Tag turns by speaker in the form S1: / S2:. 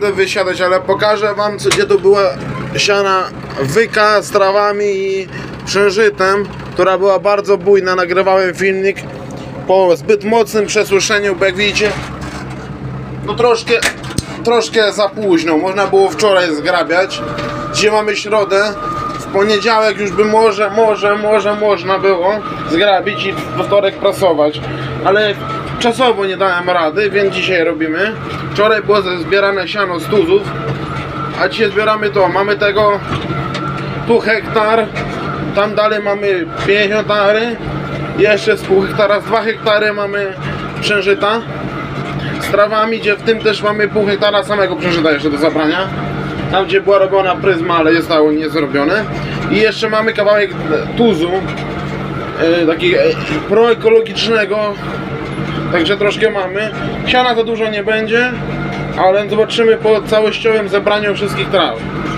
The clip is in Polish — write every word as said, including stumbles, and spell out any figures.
S1: będę wysiadać, ale pokażę wam, co, gdzie tu była siana wyka z trawami i przężytem, która była bardzo bujna. Nagrywałem filmik po zbyt mocnym przesuszeniu, bo jak widzicie, no troszkę, troszkę za późno. Można było wczoraj zgrabiać. Dzisiaj mamy środę. W poniedziałek już by może, może, może można było zgrabić i we wtorek prasować, ale czasowo nie dałem rady, więc dzisiaj robimy. Wczoraj było zbierane siano z tuzów, a dzisiaj zbieramy to. Mamy tego tu hektar, tam dalej mamy pięć hektary, jeszcze z pół hektara, z dwa hektary mamy przężyta z trawami, gdzie w tym też mamy pół hektara samego przężyta jeszcze do zabrania. Tam gdzie była robiona pryzma, ale zostało niezrobione. I jeszcze mamy kawałek tuzu, e, takiego e, proekologicznego. Także troszkę mamy. Siana za dużo nie będzie, ale zobaczymy po całościowym zebraniu wszystkich traw.